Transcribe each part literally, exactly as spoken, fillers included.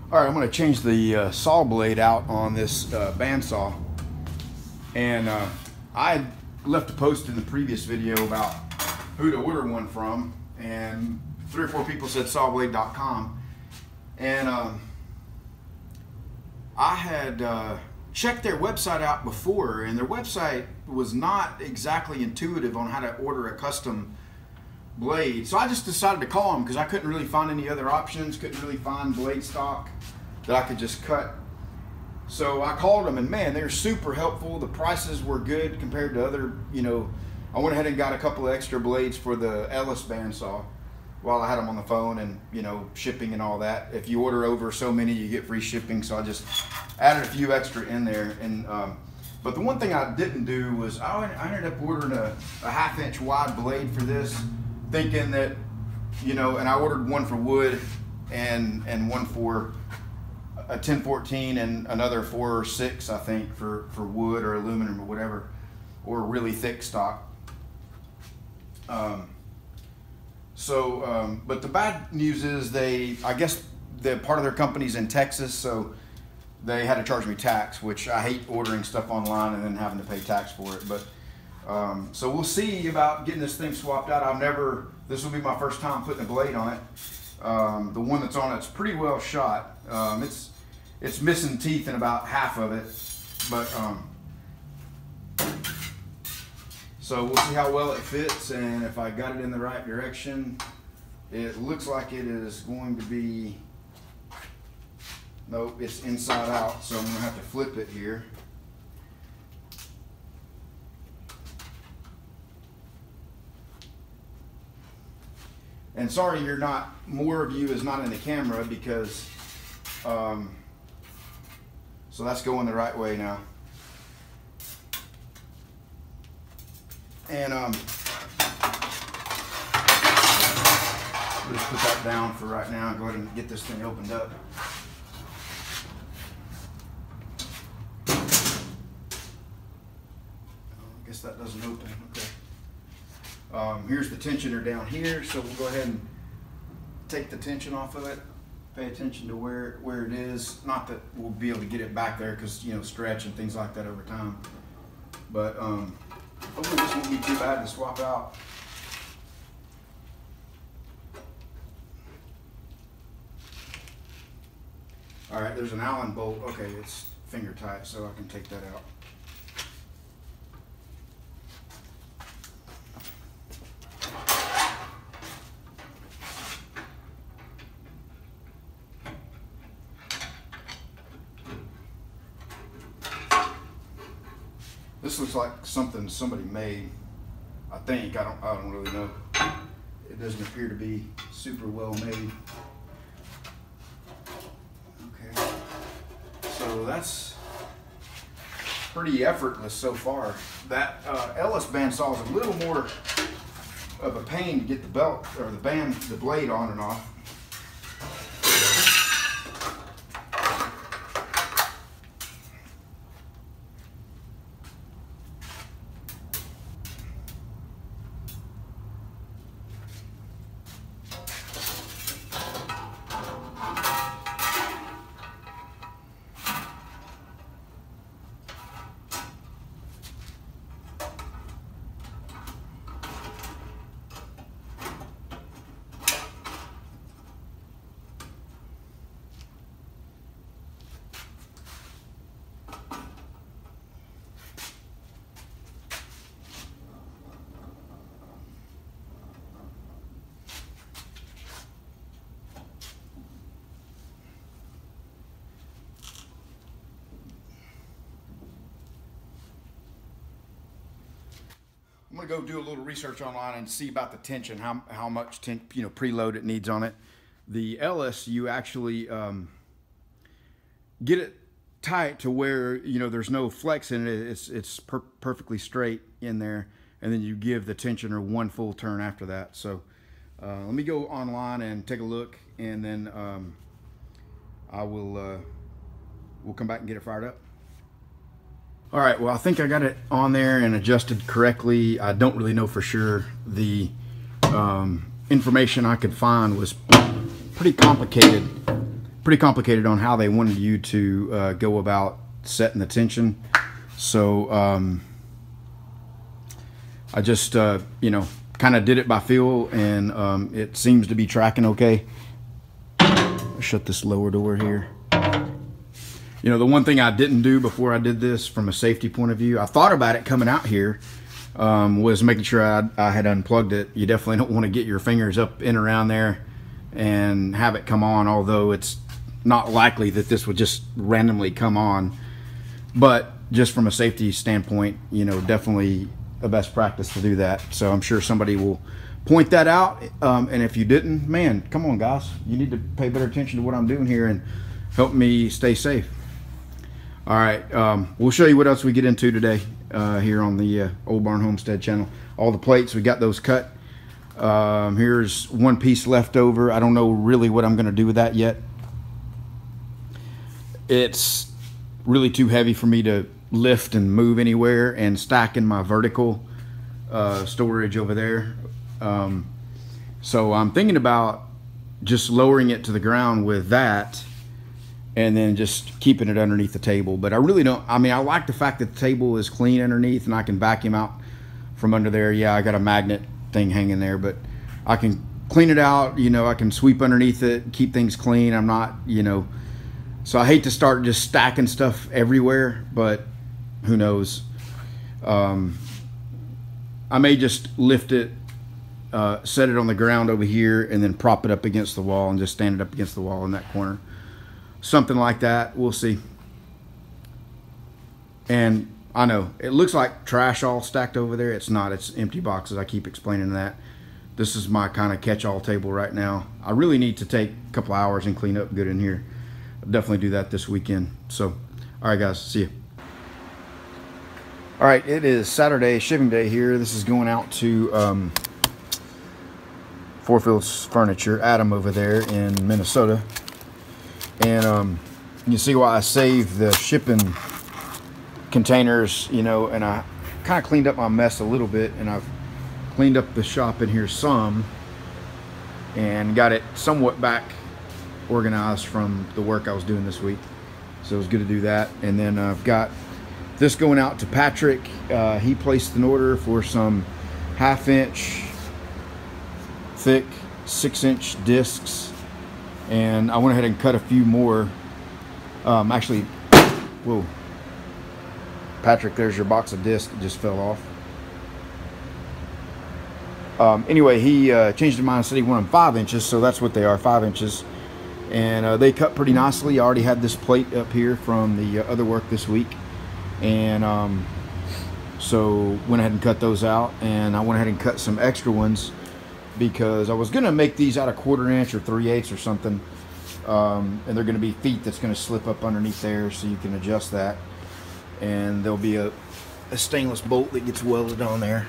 All right, I'm going to change the uh, saw blade out on this uh, bandsaw. And uh, I left a post in the previous video about who to order one from, and three or four people said saw blade dot com. And um, I had uh, checked their website out before, and their website was not exactly intuitive on how to order a custom blade. So I just decided to call them because I couldn't really find any other options, couldn't really find blade stock that I could just cut. So I called them, and man, they're super helpful. The prices were good compared to other, you know, I went ahead and got a couple of extra blades for the Ellis bandsaw while I had them on the phone, and, you know, shipping and all that. If you order over so many, you get free shipping. So I just added a few extra in there. And um, but the one thing I didn't do was I ended up ordering a, a half inch wide blade for this, thinking that, you know, and I ordered one for wood and and one for a ten fourteen and another four or six, I think, for for wood or aluminum or whatever, or really thick stock. Um, so, um, but the bad news is they, I guess the part of their company's in Texas, so they had to charge me tax, which I hate ordering stuff online and then having to pay tax for it. But Um, so we'll see about getting this thing swapped out. I've never, this will be my first time putting a blade on it. Um, the one that's on it's pretty well shot. Um, it's it's missing teeth in about half of it, but um, so we'll see how well it fits, and if I got it in the right direction. It looks like it is going to be, nope, it's inside out, so I'm gonna have to flip it here. And sorry you're not, more of you is not in the camera because, um, so that's going the right way now. And um, we'll just put that down for right now and go ahead and get this thing opened up. I guess that doesn't open, okay. Um, here's the tensioner down here, so we'll go ahead and take the tension off of it. Pay attention to where where it is. Not that we'll be able to get it back there because, you know, stretch and things like that over time. But um, hopefully this won't be too bad to swap out. All right, there's an Allen bolt. Okay, it's finger tight, so I can take that out. This looks like something somebody made. I think, I don't, I don't really know. It doesn't appear to be super well made. Okay, so that's pretty effortless so far. That uh, Ellis bandsaw is a little more of a pain to get the belt or the band, the blade on and off. I'm gonna go do a little research online and see about the tension, how how much ten, you know, preload it needs on it. The Ellis, you actually um, get it tight to where, you know, there's no flex in it. It's it's per perfectly straight in there, and then you give the tensioner one full turn after that. So uh, let me go online and take a look, and then um, I will uh, we'll come back and get it fired up. All right, well, I think I got it on there and adjusted correctly. I don't really know for sure. The um, information I could find was pretty complicated pretty complicated on how they wanted you to uh, go about setting the tension. So um, I just, uh, you know, kind of did it by feel, and um, it seems to be tracking okay. I'll shut this lower door here. You know, the one thing I didn't do before I did this from a safety point of view, I thought about it coming out here, um, was making sure I, I had unplugged it. You definitely don't want to get your fingers up in around there and have it come on, although it's not likely that this would just randomly come on. But just from a safety standpoint, you know, definitely a best practice to do that. So I'm sure somebody will point that out. Um, and if you didn't, man, come on guys, you need to pay better attention to what I'm doing here and help me stay safe. All right, um, we'll show you what else we get into today uh, here on the uh, Oldbarn Homestead channel. All the plates, we got those cut. Um, here's one piece left over. I don't know really what I'm gonna do with that yet. It's really too heavy for me to lift and move anywhere and stack in my vertical uh, storage over there. Um, so I'm thinking about just lowering it to the ground with that and then just keeping it underneath the table. But I really don't, I mean, I like the fact that the table is clean underneath and I can vacuum out from under there. Yeah, I got a magnet thing hanging there, but I can clean it out, you know, I can sweep underneath it, keep things clean. I'm not, you know, so I hate to start just stacking stuff everywhere, but who knows. Um, I may just lift it, uh, set it on the ground over here, and then prop it up against the wall and just stand it up against the wall in that corner. Something like that, we'll see. And I know, it looks like trash all stacked over there. It's not, it's empty boxes. I keep explaining that. This is my kind of catch-all table right now. I really need to take a couple hours and clean up good in here. I'll definitely do that this weekend. So, all right guys, see you. All right, it is Saturday, shipping day here. This is going out to um, Four Fields Furniture, Adam over there in Minnesota. And um, you can see why I saved the shipping containers, you know, and I kind of cleaned up my mess a little bit, and I've cleaned up the shop in here some and got it somewhat back organized from the work I was doing this week. So it was good to do that. And then I've got this going out to Patrick. Uh, he placed an order for some half inch thick six inch discs, and I went ahead and cut a few more. Um, actually, whoa, Patrick, there's your box of discs that just fell off. Um, anyway, he uh, changed his mind and said he wanted them five inches, so that's what they are, five inches. And uh, they cut pretty nicely. I already had this plate up here from the uh, other work this week. And um, so went ahead and cut those out, and I went ahead and cut some extra ones because I was gonna make these out of quarter inch or three eighths or something, um, and they're gonna be feet that's gonna slip up underneath there, so you can adjust that. And there'll be a, a stainless bolt that gets welded on there,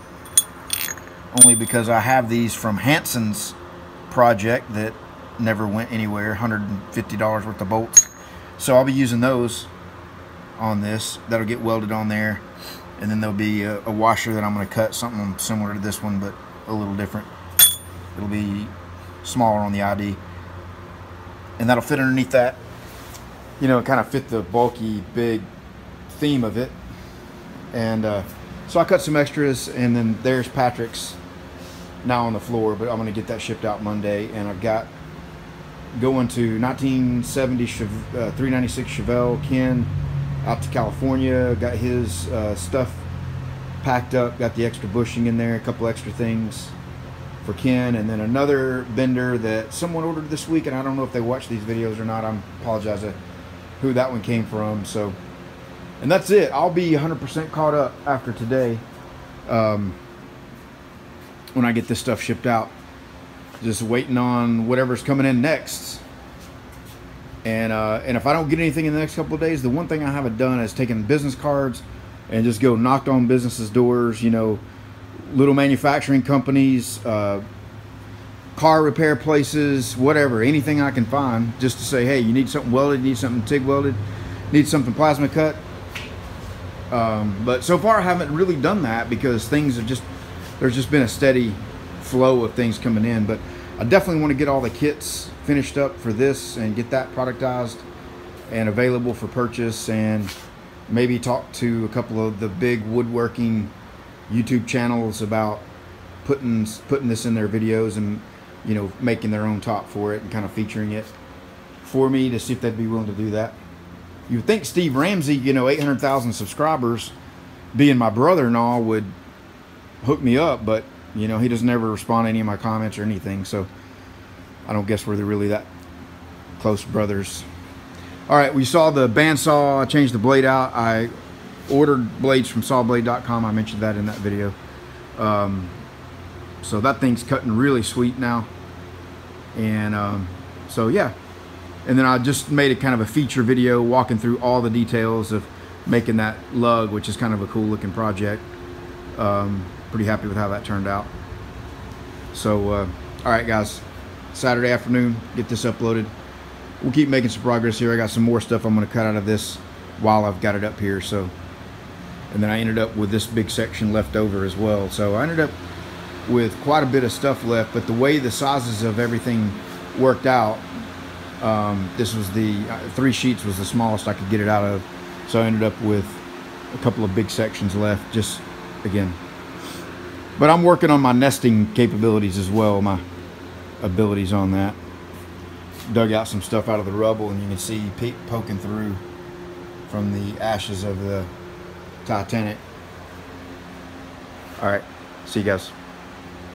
only because I have these from Hanson's project that never went anywhere, one hundred fifty dollars worth of bolts. So I'll be using those on this. That'll get welded on there, and then there'll be a, a washer that I'm going to cut, something similar to this one but a little different. It'll be smaller on the I D, and that'll fit underneath that, you know, kind of fit the bulky big theme of it. And uh, so I cut some extras, and then there's Patrick's now on the floor, but I'm going to get that shipped out Monday. And I've got going to nineteen seventy uh, three ninety-six Chevelle Ken out to California. Got his uh, stuff packed up, got the extra bushing in there, a couple extra things for Ken, and then another bender that someone ordered this week, and I don't know if they watch these videos or not. I apologize of who that one came from. So, and that's it. I'll be one hundred percent caught up after today, um, when I get this stuff shipped out. Just waiting on whatever's coming in next. And uh, and if I don't get anything in the next couple of days, the one thing I haven't done is taken business cards and just go knocked on businesses' doors, you know, little manufacturing companies, uh, car repair places, whatever, anything I can find, just to say, hey, you need something welded, you need something TIG welded, need something plasma cut. Um, but so far I haven't really done that because things are just, there's just been a steady flow of things coming in. But I definitely want to get all the kits finished up for this and get that productized and available for purchase, and maybe talk to a couple of the big woodworking YouTube channels about putting putting this in their videos and, you know, making their own top for it and kind of featuring it for me, to see if they'd be willing to do that. You would think Steve Ramsey, you know, eight hundred thousand subscribers, being my brother-in-law, would hook me up, but, you know, he doesn't ever respond to any of my comments or anything, so I don't guess we're really that close brothers. All right, we saw the bandsaw. I changed the blade out. I ordered blades from saw blade dot com. I mentioned that in that video. Um, so that thing's cutting really sweet now. And um, so, yeah. And then I just made a kind of a feature video walking through all the details of making that lug, which is kind of a cool looking project. Um, pretty happy with how that turned out. So, uh, all right, guys. Saturday afternoon, get this uploaded. We'll keep making some progress here. I got some more stuff I'm going to cut out of this while I've got it up here. So, and then I ended up with this big section left over as well. So I ended up with quite a bit of stuff left, but the way the sizes of everything worked out, um, this was the uh, three sheets was the smallest I could get it out of. So I ended up with a couple of big sections left, just again. But I'm working on my nesting capabilities as well, my abilities on that. Dug out some stuff out of the rubble, and you can see Pete poking through from the ashes of the Titanic. All right, see you guys.